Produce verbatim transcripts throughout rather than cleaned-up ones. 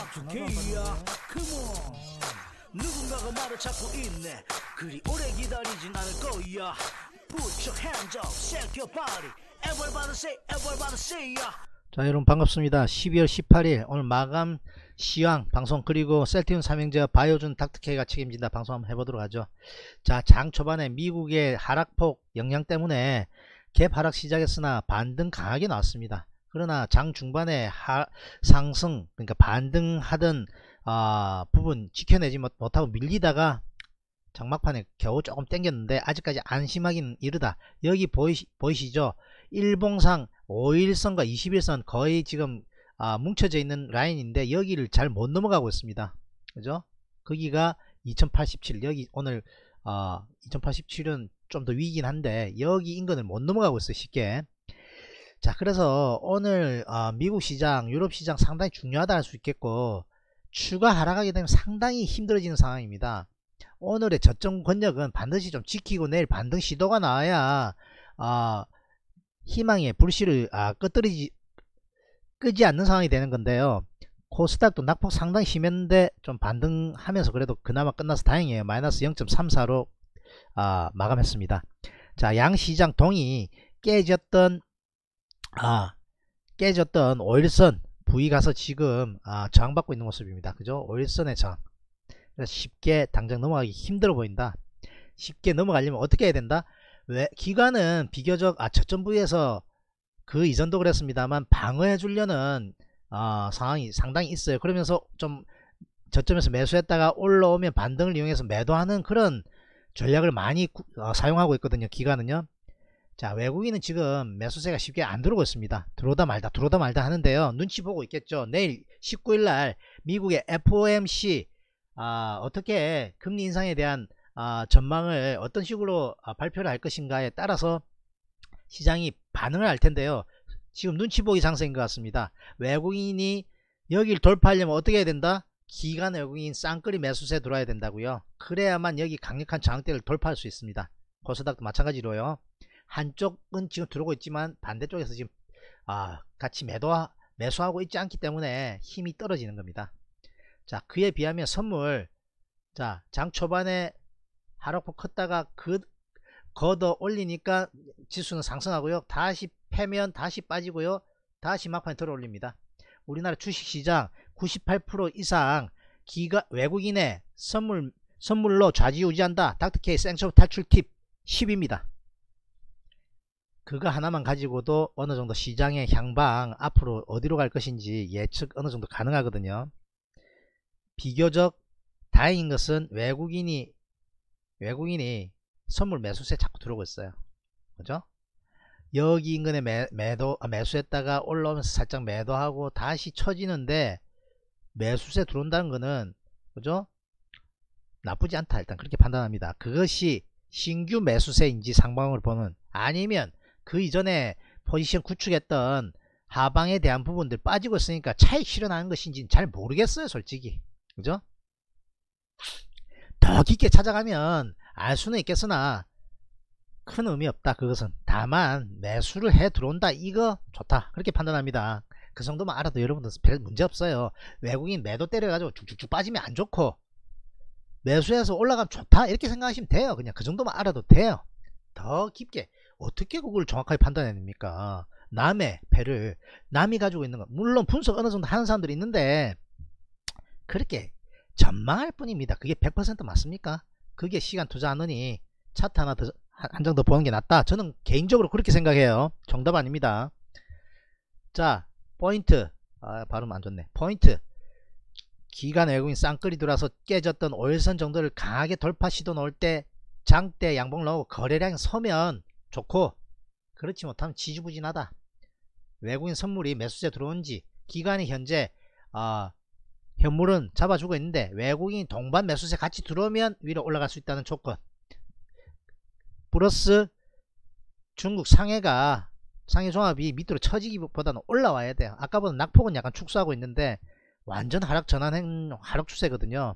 닥터케이야 컴온 누군가가 말을 찾고 있네 그리 오래 기다리진 않을 거야 Put your hands up, shake your body Everybody say, everybody say ya. 자 여러분 반갑습니다. 십이월 십팔일 오늘 마감 시황 방송 그리고 셀티움 삼형제와 바이오준 닥터케이가 책임진다 방송 한번 해보도록 하죠. 자 장 초반에 미국의 하락폭 영향 때문에 갭 하락 시작했으나 반등 강하게 나왔습니다. 그러나 장 중반에 하, 상승 그러니까 반등하던 어, 부분 지켜내지 못, 못하고 밀리다가 장막판에 겨우 조금 땡겼는데 아직까지 안심하기는 이르다. 여기 보이시, 보이시죠? 일봉상 오일선과 이십일선 거의 지금 아, 뭉쳐져 있는 라인인데 여기를 잘 못 넘어가고 있습니다. 그죠? 거기가 이천팔십칠 여기 오늘 어, 이천팔십칠은 좀 더 위긴 한데 여기 인근을 못 넘어가고 있어요. 쉽게. 자 그래서 오늘 어, 미국 시장 유럽 시장 상당히 중요하다 할 수 있겠고 추가 하락하게 되면 상당히 힘들어지는 상황입니다. 오늘의 저점 권역은 반드시 좀 지키고 내일 반등 시도가 나와야 어, 희망의 불씨를 아, 끄뜨리지 끄지 않는 상황이 되는 건데요. 코스닥도 낙폭 상당히 심했는데 좀 반등하면서 그래도 그나마 끝나서 다행이에요. 마이너스 영 점 삼사로 아, 마감했습니다. 자 양시장 동이 깨졌던 아 깨졌던 오일선 부위 가서 지금 아, 저항받고 있는 모습입니다. 그죠? 오일선의 저항. 그래서 쉽게 당장 넘어가기 힘들어 보인다. 쉽게 넘어가려면 어떻게 해야 된다? 왜 기관은 비교적 아 저점 부위에서 그 이전도 그랬습니다만 방어해 주려는 어, 상황이 상당히 있어요. 그러면서 좀 저점에서 매수했다가 올라오면 반등을 이용해서 매도하는 그런 전략을 많이 어, 사용하고 있거든요. 기관은요. 자 외국인은 지금 매수세가 쉽게 안 들어오고 있습니다. 들어오다 말다 들어오다 말다 하는데요. 눈치 보고 있겠죠. 내일 십구일날 미국의 에프오엠씨 아, 어떻게 금리 인상에 대한 아, 전망을 어떤 식으로 아, 발표를 할 것인가에 따라서 시장이 반응을 할 텐데요. 지금 눈치 보기 장세인 것 같습니다. 외국인이 여기를 돌파하려면 어떻게 해야 된다? 기관 외국인 쌍끌이 매수세 들어와야 된다고요. 그래야만 여기 강력한 저항대를 돌파할 수 있습니다. 코스닥도 마찬가지로요. 한쪽은 지금 들어오고 있지만 반대쪽에서 지금 아, 같이 매도 매수하고 있지 않기 때문에 힘이 떨어지는 겁니다. 자 그에 비하면 선물 자 장 초반에 하락폭 컸다가 그 걷어 올리니까 지수는 상승하고요. 다시 패면 다시 빠지고요. 다시 막판에 들어 올립니다. 우리나라 주식시장 구십팔 퍼센트 이상 기가 외국인의 선물, 선물로 좌지우지한다. 닥터케이 생쇼 탈출 팁 십입니다. 그거 하나만 가지고도 어느 정도 시장의 향방 앞으로 어디로 갈 것인지 예측 어느 정도 가능하거든요. 비교적 다행인 것은 외국인이 외국인이 선물 매수세 자꾸 들어오고 있어요. 그죠? 여기 인근에 매, 매도 아, 매수했다가 올라오면서 살짝 매도하고 다시 쳐지는데 매수세 들어온다는 거는 그죠? 나쁘지 않다. 일단 그렇게 판단합니다. 그것이 신규 매수세인지 상방을 보는 아니면 그 이전에 포지션 구축했던 하방에 대한 부분들 빠지고 있으니까 차익 실현하는 것인지는 잘 모르겠어요. 솔직히. 그죠? 더 깊게 찾아가면 알 수는 있겠으나 큰 의미 없다. 그것은 다만 매수를 해 들어온다 이거 좋다 그렇게 판단합니다. 그 정도만 알아도 여러분들 별 문제 없어요. 외국인 매도 때려가지고 쭉쭉쭉 빠지면 안 좋고 매수해서 올라가면 좋다 이렇게 생각하시면 돼요. 그냥 그 정도만 알아도 돼요. 더 깊게 어떻게 그걸 정확하게 판단해냅니까? 남의 패를 남이 가지고 있는 거 물론 분석 어느 정도 하는 사람들이 있는데 그렇게 전망할 뿐입니다. 그게 백 퍼센트 맞습니까? 그게 시간 투자하느니 차트 하나 더 한 장 더 보는 게 낫다. 저는 개인적으로 그렇게 생각해요. 정답 아닙니다. 자 포인트 아 발음 안 좋네. 포인트 기관 외국인 쌍끌이 들어와서 깨졌던 오일선 정도를 강하게 돌파 시도 넣을 때 장대 양봉 나오고 거래량이 서면 좋고 그렇지 못하면 지지부진하다. 외국인 선물이 매수세 들어온지 기관이 현재 어, 현물은 잡아주고 있는데 외국인 동반 매수세 같이 들어오면 위로 올라갈 수 있다는 조건 플러스 중국 상해가 상해 종합이 밑으로 처지기보다는 올라와야 돼요. 아까보다 낙폭은 약간 축소하고 있는데 완전 하락 전환행 하락 추세거든요.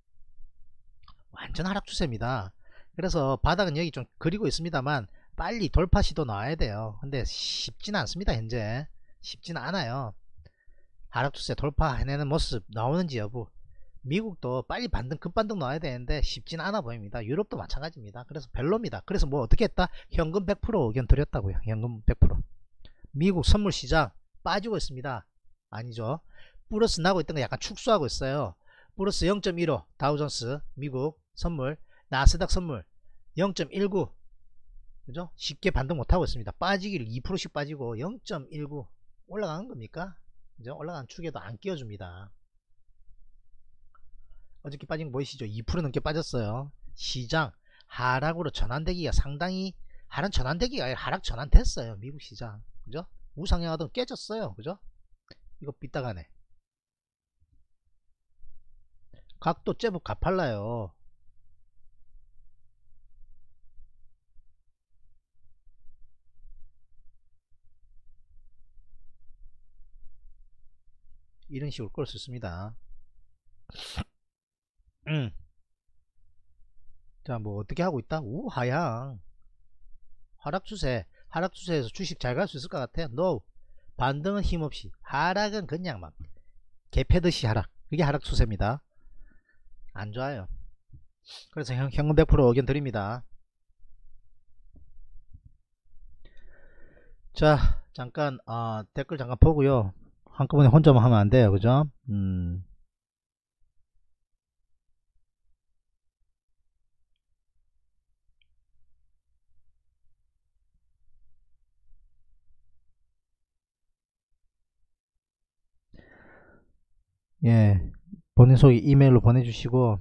완전 하락 추세입니다. 그래서 바닥은 여기 좀 그리고 있습니다만 빨리 돌파 시도 나와야 돼요. 근데 쉽지는 않습니다. 현재 쉽지는 않아요. 하락추세 돌파해내는 모습 나오는지 여부. 미국도 빨리 반등 급반등 나와야 되는데 쉽진 않아 보입니다. 유럽도 마찬가지입니다. 그래서 별로입니다. 그래서 뭐 어떻게 했다? 현금 백 퍼센트 의견 드렸다고요. 현금 백 퍼센트. 미국 선물 시장 빠지고 있습니다. 아니죠. 플러스 나고 있던 거 약간 축소하고 있어요. 플러스 영 점 일오 다우존스 미국 선물, 나스닥 선물 영 점 일구, 그죠? 쉽게 반등 못하고 있습니다. 빠지기를 이 퍼센트씩 빠지고 영 점 일구 올라가는 겁니까? 그죠? 올라가는 축에도 안 끼워줍니다. 어저께 빠진 거 보이시죠? 이 퍼센트 넘게 빠졌어요. 시장 하락으로 전환되기가 상당히, 하락 전환되기가 아니라 하락 전환됐어요. 미국 시장, 그죠? 우상향하던 깨졌어요. 그죠? 이거 삐딱하네. 각도 제법 가팔라요. 이런 식으로 끌 수 있습니다. 음. 자, 뭐 어떻게 하고 있다? 우하향 하락추세. 하락추세에서 주식 잘 갈 수 있을 것 같아요. No. 반등은 힘없이, 하락은 그냥 막 개패듯이 하락. 그게 하락추세입니다. 안 좋아요. 그래서 현, 현금 백 퍼센트 의견 드립니다. 자, 잠깐 어, 댓글 잠깐 보고요. 한꺼번에 혼자만 하면 안 돼요. 그죠? 음. 예, 본인 소개 이메일로 보내주시고,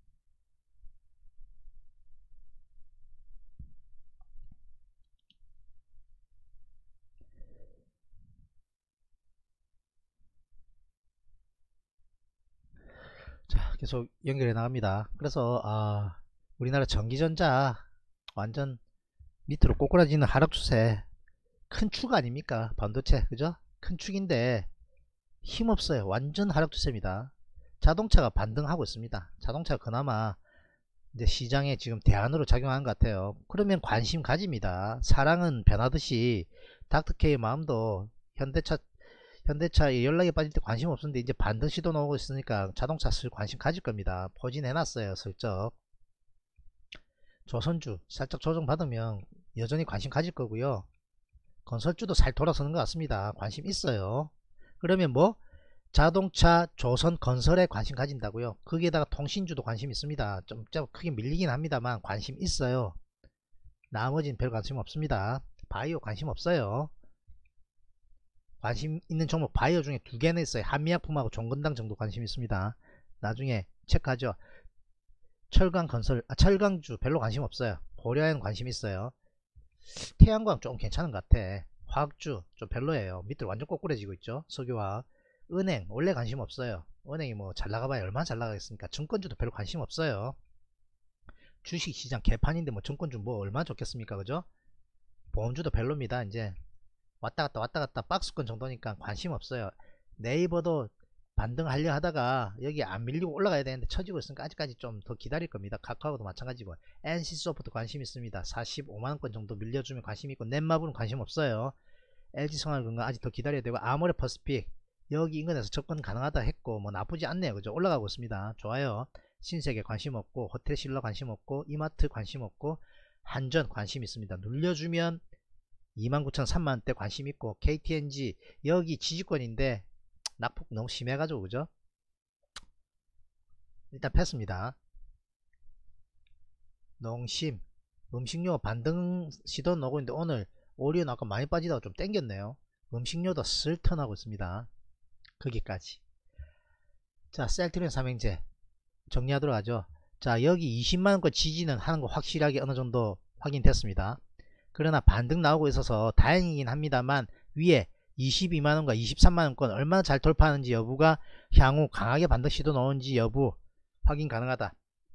자, 계속 연결해 나갑니다. 그래서 아, 우리나라 전기전자 완전 밑으로 꼬꾸라지는 하락 추세, 큰 축 아닙니까? 반도체, 그죠? 큰 축인데 힘없어요. 완전 하락 추세입니다. 자동차가 반등하고 있습니다. 자동차가 그나마 이제 시장에 지금 대안으로 작용한 것 같아요. 그러면 관심 가집니다. 사랑은 변하듯이 닥터케이의 마음도 현대차 현대차 연락이 빠질 때 관심 없었는데 이제 반등 시도 나오고 있으니까 자동차 슬 관심 가질 겁니다. 포진해놨어요. 슬쩍. 조선주 살짝 조정 받으면 여전히 관심 가질 거고요. 건설주도 살 돌아서는 것 같습니다. 관심 있어요. 그러면 뭐 자동차, 조선, 건설에 관심 가진다고요. 거기에다가 통신주도 관심 있습니다. 좀, 좀 크게 밀리긴 합니다만 관심 있어요. 나머지는 별 관심 없습니다. 바이오 관심 없어요. 관심 있는 종목 바이오 중에 두 개는 있어요. 한미약품하고 종근당 정도 관심 있습니다. 나중에 체크하죠. 철강 건설, 아, 철강주 별로 관심 없어요. 고려에는 관심 있어요. 태양광 좀 괜찮은 것 같아. 화학주 좀 별로예요. 밑으로 완전 꼬꾸라지고 있죠. 석유화학. 은행 원래 관심 없어요. 은행이 뭐 잘 나가봐야 얼마나 잘 나가겠습니까? 증권주도 별로 관심 없어요. 주식시장 개판인데 뭐 증권주 뭐 얼마나 좋겠습니까? 그죠? 보험주도 별로입니다. 이제 왔다갔다 왔다갔다 박스권 정도니까 관심 없어요. 네이버도 반등하려 하다가 여기 안 밀리고 올라가야 되는데 처지고 있으니까 아직까지 좀 더 기다릴 겁니다. 카카오도 마찬가지고. 엔씨소프트 관심 있습니다. 사십오만원권 정도 밀려주면 관심 있고, 넷마블은 관심 없어요. 엘지생활건강 아직 더 기다려야 되고, 아모레퍼스픽 여기 인근에서 접근 가능하다 했고 뭐 나쁘지 않네요. 그죠? 올라가고 있습니다. 좋아요. 신세계 관심 없고, 호텔신라 관심 없고, 이마트 관심 없고, 한전 관심 있습니다. 눌려주면 이만 구천, 삼만원대 관심 있고, 케이티엔지 여기 지지권인데 낙폭 너무 심해가지고, 그죠? 일단 패스입니다. 농심 음식료 반등 시도 나오고 있는데 오늘 오리온 아까 많이 빠지다가 좀 땡겼네요. 음식료도 슬 턴하고 있습니다. 거기까지. 자, 셀트리온 삼형제 정리하도록 하죠. 자, 여기 이십만원권 지지는 하는 거 확실하게 어느 정도 확인됐습니다. 그러나 반등 나오고 있어서 다행이긴 합니다만 위에 이십이만원과 이십삼만원권 얼마나 잘 돌파하는지 여부가 향후 강하게 반등 시도 나오는지 여부 확인 가능하다.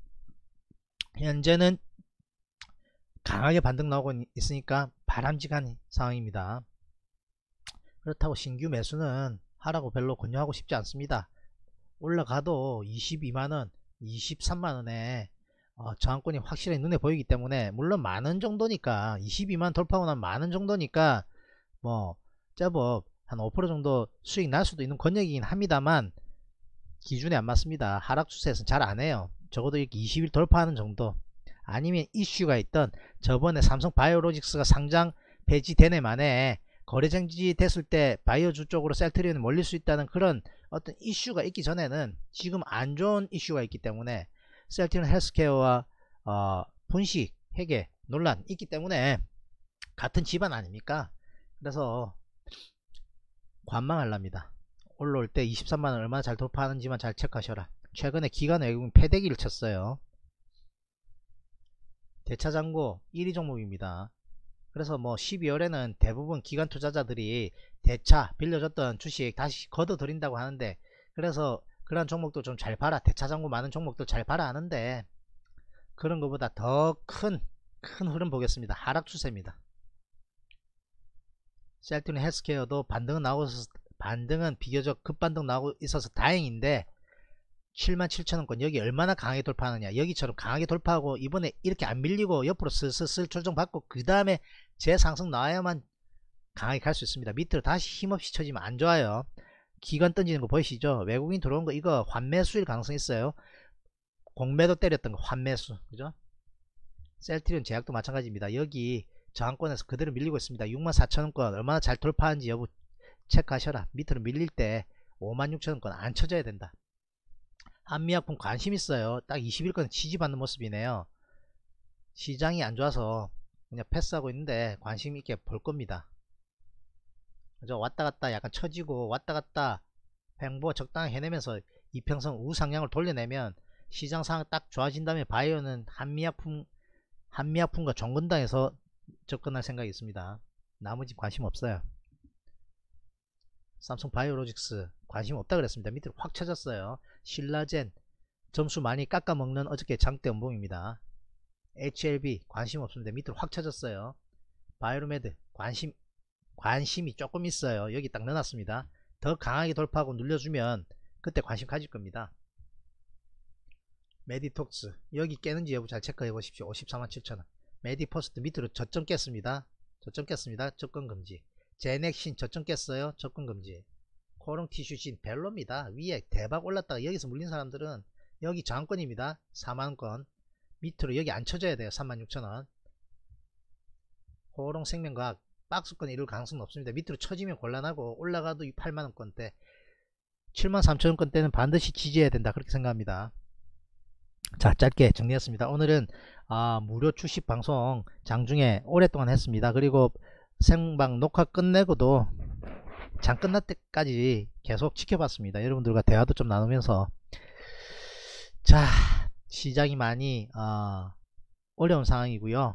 현재는 강하게 반등 나오고 있으니까 바람직한 상황입니다. 그렇다고 신규 매수는 하라고 별로 권유하고 싶지 않습니다. 올라가도 이십이만원, 이십삼만원에 어, 저항권이 확실히 눈에 보이기 때문에, 물론 만원 정도니까 이십이만 돌파하고 나면 만원 정도니까 뭐 제법 한 오 퍼센트 정도 수익 날 수도 있는 권역이긴 합니다만 기준에 안 맞습니다. 하락 추세에서는 잘 안해요. 적어도 이렇게 이십 일 돌파하는 정도, 아니면 이슈가 있던 저번에 삼성 바이오로직스가 상장 폐지되네 만에 거래정지 됐을 때 바이오주 쪽으로 셀트리온이 몰릴 수 있다는 그런 어떤 이슈가 있기 전에는 지금 안 좋은 이슈가 있기 때문에 셀트리온 헬스케어와 어, 분식 회계 논란 있기 때문에 같은 집안 아닙니까? 그래서 관망하랍니다. 올라올 때 이십삼만원 얼마나 잘 돌파하는지만 잘 체크하셔라. 최근에 기관 외국인 패대기를 쳤어요. 대차장고 일 위 종목입니다. 그래서 뭐 십이월에는 대부분 기관 투자자들이 대차 빌려줬던 주식 다시 걷어 들인다고 하는데, 그래서 그런 종목도 좀 잘 봐라, 대차장고 많은 종목들 잘 봐라 하는데, 그런 것보다 더 큰 큰 흐름 보겠습니다. 하락 추세입니다. 셀트리온 헬스케어도 반등은 나오고 있어서, 반등은 비교적 급반등 나오고 있어서 다행인데 칠만 칠천원권 여기 얼마나 강하게 돌파하느냐. 여기처럼 강하게 돌파하고 이번에 이렇게 안 밀리고 옆으로 슬슬슬 조정받고 그 다음에 재상승 나와야만 강하게 갈 수 있습니다. 밑으로 다시 힘없이 쳐지면 안 좋아요. 기관 던지는 거 보이시죠? 외국인 들어온 거 이거 환매수일 가능성이 있어요. 공매도 때렸던 거 환매수, 그죠? 셀트리온 제약도 마찬가지입니다. 여기 저항권에서 그대로 밀리고 있습니다. 육만 사천원권 얼마나 잘 돌파하는지 여부 체크하셔라. 밑으로 밀릴 때 오만 육천원권 안 쳐져야 된다. 한미약품 관심 있어요. 딱 이십 일권 지지받는 모습이네요. 시장이 안 좋아서 그냥 패스하고 있는데 관심 있게 볼 겁니다. 그죠? 왔다 갔다 약간 처지고 왔다 갔다 횡보 적당히 해내면서 이평선 우상향을 돌려내면 시장 상황 딱 좋아진 다음에 바이오는 한미약품 한미약품과 종근당에서 접근할 생각이 있습니다. 나머지 관심 없어요. 삼성 바이오로직스 관심 없다 그랬습니다. 밑으로 확 쳐졌어요. 신라젠 점수 많이 깎아먹는 어저께 장대 음봉입니다. 에이치엘비 관심 없습니다. 밑으로 확 쳐졌어요. 바이오메드 관심 관심이 조금 있어요. 여기 딱 넣어놨습니다. 더 강하게 돌파하고 눌려주면 그때 관심 가질 겁니다. 메디톡스 여기 깨는지 여부 잘 체크해 보십시오. 오십사만 칠천원. 메디포스트 밑으로 저점 깼습니다. 저점 깼습니다. 접근 금지. 제넥신 저점 깼어요. 접근 금지. 코롱티슈신 벨로입니다. 위에 대박 올랐다가 여기서 물린 사람들은 여기 저항권입니다. 사만원권 밑으로 여기 안 쳐져야 돼요. 삼만 육천원. 호롱생명과학 박스권 이룰 가능성은 없습니다. 밑으로 쳐지면 곤란하고 올라가도 팔만원권대 칠만 삼천원권대는 반드시 지지해야 된다, 그렇게 생각합니다. 자, 짧게 정리했습니다. 오늘은 아, 무료 주식 방송 장중에 오랫동안 했습니다. 그리고 생방 녹화 끝내고도 장 끝날 때까지 계속 지켜봤습니다. 여러분들과 대화도 좀 나누면서. 자, 시장이 많이 어, 어려운 상황이고요.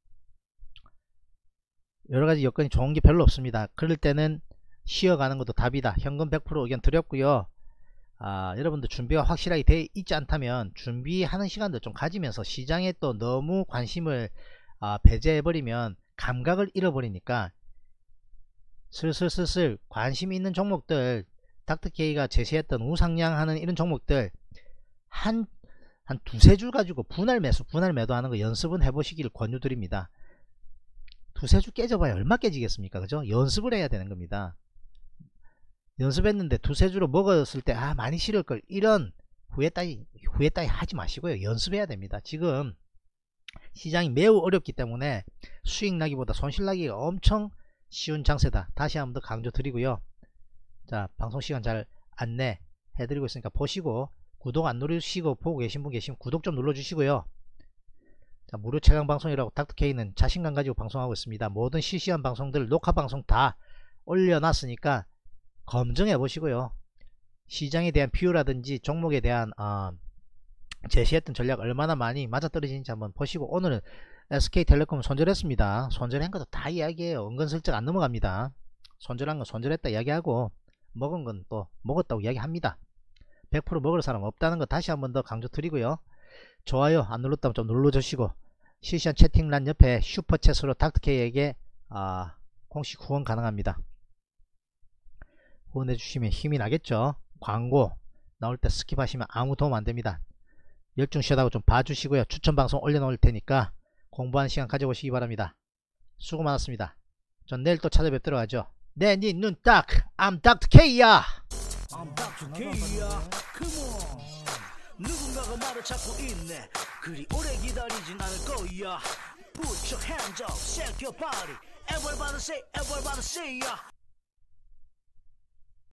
여러가지 여건이 좋은 게 별로 없습니다. 그럴 때는 쉬어가는 것도 답이다. 현금 백 퍼센트 의견 드렸고요. 아, 여러분들 준비가 확실하게 돼 있지 않다면 준비하는 시간도 좀 가지면서, 시장에 또 너무 관심을 아, 배제해버리면 감각을 잃어버리니까 슬슬슬슬 관심 있는 종목들, 닥터케이가 제시했던 우상향하는 이런 종목들 한, 한 두세 줄 가지고 분할 매수 분할 매도하는 거 연습은 해보시길 권유드립니다. 두세 줄 깨져봐야 얼마 깨지겠습니까? 그죠? 연습을 해야 되는 겁니다. 연습했는데 두세 주로 먹었을 때 아 많이 싫을걸, 이런 후회 따위 후회 따위 하지 마시고요. 연습해야 됩니다. 지금 시장이 매우 어렵기 때문에 수익 나기보다 손실 나기가 엄청 쉬운 장세다. 다시 한번 더 강조 드리고요. 자, 방송시간 잘 안내 해드리고 있으니까 보시고, 구독 안 누르시고 보고 계신 분 계시면 구독 좀 눌러주시고요. 자, 무료 최강 방송이라고 닥터케이는 자신감 가지고 방송하고 있습니다. 모든 실시간 방송들 녹화 방송 다 올려놨으니까 검증해 보시고요. 시장에 대한 비유라든지 종목에 대한 어, 제시했던 전략 얼마나 많이 맞아떨어지는지 한번 보시고, 오늘은 에스케이텔레콤 손절했습니다. 손절한 것도 다 이야기해요. 은근슬쩍 안 넘어갑니다. 손절한 건 손절했다 이야기하고 먹은 건 또 먹었다고 이야기합니다. 백 퍼센트 먹을 사람 없다는 거 다시 한번 더 강조 드리고요. 좋아요 안 눌렀다면 좀 눌러주시고, 실시간 채팅란 옆에 슈퍼챗으로 닥터케이에게 아, 공식 후원 가능합니다. 후원해 주시면 힘이 나겠죠. 광고 나올 때 스킵하시면 아무 도움 안됩니다. 열중 쉬다고 좀 봐주시고요. 추천 방송 올려놓을 테니까 공부하는 시간 가져보시기 바랍니다. 수고 많았습니다. 전 내일 또 찾아뵙도록 하죠. 내 니 눈 딱 I'm 닥터 K야. I'm 닥터 K야. Come on. 누군가가 말을 찾고 있네. 그리 오래 기다리진 않을 거야. Put your hands up, shake your body. Everybody say, everybody say, yeah.